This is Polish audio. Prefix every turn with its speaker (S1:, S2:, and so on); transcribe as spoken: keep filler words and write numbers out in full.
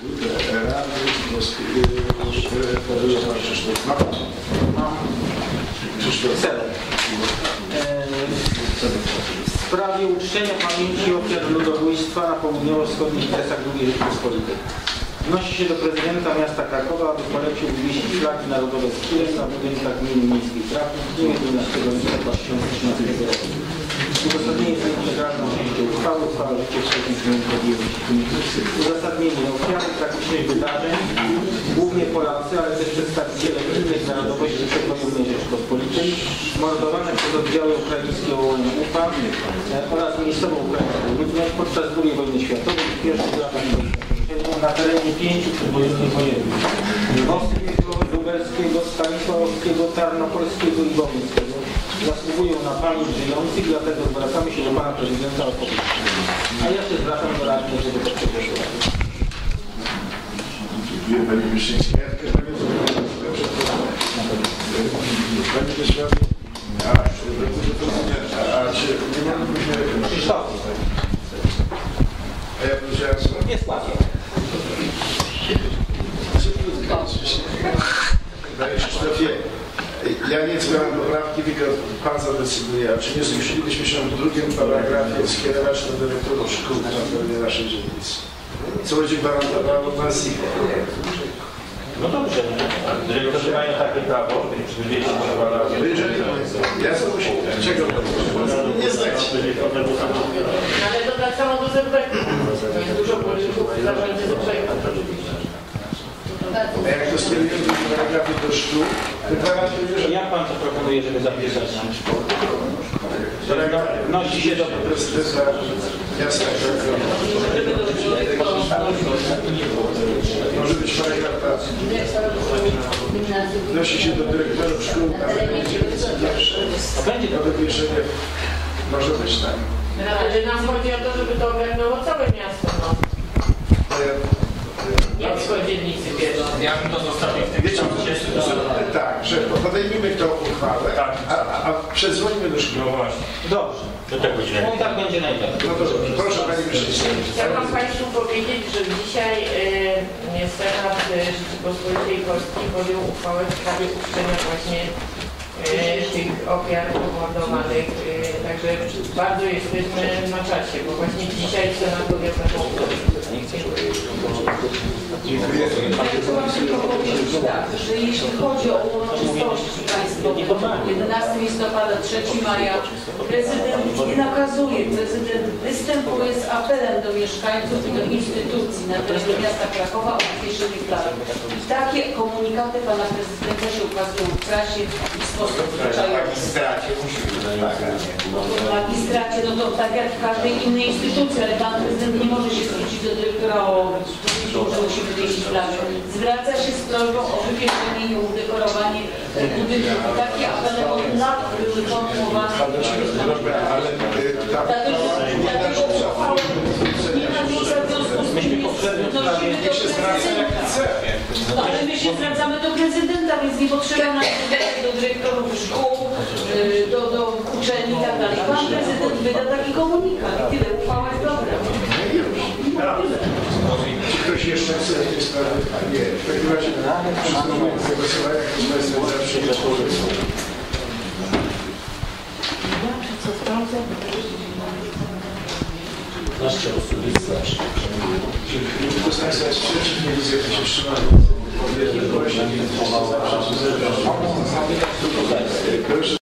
S1: W sprawie uczczenia pamięci ofiar ludobójstwa na południowo-wschodnich kresach drugiej Rzeczypospolitej. Wnosi się do prezydenta miasta Krakowa, aby polecił wywiesić flagi narodowe z Kirem na budynkach gminy miejskiej Kraków w dniu jedenastego lipca dwa tysiące trzynastego roku. Uzasadnienie jest integralną częścią uchwały, uchwała życie wcześniej podjęliśmy. Uzasadnienie ofiary tragicznych wydarzeń, głównie Polacy, ale też przedstawiciele innych narodowości przedwojennej Rzeczypospolitej, mordowane przez oddziały ukraińskie O U N U P A oraz miejscową ukraińską ludność podczas drugiej wojny światowej i pierwszych latach na terenie pięciu przedwojennych województw: lwowskiego, lubelskiego, stanisławowskiego, tarnopolskiego i wołyńskiego. Zasługują na pamięć żyjących, dlatego zwracamy się do pana prezydenta o poparcie. A ja się zwracam do radnych, żeby to przegłosować.
S2: Dziękuję pani Myszyńskiej. Pani Wysławie. A czy nie mamy później
S1: Krzysztof.
S2: A ja powiedziałem co?
S1: Nie składzie.
S2: Panie Krzysztofie, ja nie zbieram poprawki, tylko pan zadecyduje. A czy nie zmusilibyśmy się w drugim paragrafie skierować do dyrektorów szkół na terenie naszej dzielnicy? Co będzie gwarantowało nas ich?
S3: No dobrze, dyrektorzy mają takie prawo, wywieźć
S2: Jeżeli ja zobaczę, czego nie znać.
S4: Ale to tak samo do Zerbeku. Jest dużo polityków zarządzi Zerbeku.
S2: A jak to skierujemy do paragrafy do szkół, to gwarantuję, że...
S1: Jak pan to proponuje, żeby zapisać nam szkołę? Nosi się do
S2: prezydenta miasta Krakowa. Może być paragraf tak. Nosi się do dyrektorów szkół na
S1: Będzie
S2: do wywieszenia. Może być tak.
S4: Ale nam chodzi o to, żeby to ogarnęło całe miasto. No. Jak w dzielnicy pierwszej.
S3: Ja bym to zostawił w tym
S2: Wiecie, tak, że podejmijmy tą uchwałę, a, a, a przedzwońmy do szkoły.
S3: No właśnie.
S1: dobrze.
S3: To tak będzie.
S1: No i tak będzie najlepiej.
S2: No to proszę pani Myszyńska.
S4: Chciałam Państwu powiedzieć, że dzisiaj y, Senat Rzeczypospolitej Polskiej podjął uchwałę w sprawie uczczenia właśnie y, tych ofiar pomordowanych. Y, także bardzo jesteśmy na czasie, bo właśnie dzisiaj Senat podjął taką uchwałę.
S2: Dziękuję.
S5: Tak, że jeśli chodzi o uroczystości państwowe, jedenastego listopada, trzeciego maja, prezydent nie nakazuje, prezydent występuje z apelem do mieszkańców i do instytucji na terenie miasta Krakowa o wywieszenie flag. Takie komunikaty pana prezydenta się ukazują w prasie i w sposób zwyczajowy. No to w magistracie, no to tak jak w każdej innej instytucji, ale pan prezydent nie może się zwrócić do dyrektora o że musi wywiesić flagę. Zwraca się z prośbą o wywieszenie i udekorowanie budynku. Takie apele od lat były kontynuowane. Dlatego uchwałę nie ma miejsca w związku z tym wnosimy do prezydenta. No ale my się zwracamy do prezydenta, więc nie potrzeba nam do dyrektorów szkół, do, do uczelni i tak dalej. Pan prezydent wyda taki komunikat i tyle. Uchwała jest dobra.
S2: Czy ktoś jeszcze chce w tej sprawie? Nie. W takim razie przystępujemy do głosowania. Kto z Państwa jest za przyjęciem uchwały?
S1: Naście osób jest zawsze.
S2: Kto z Państwa jest przeciw? Nie widzę, kto się wstrzymał. Proszę.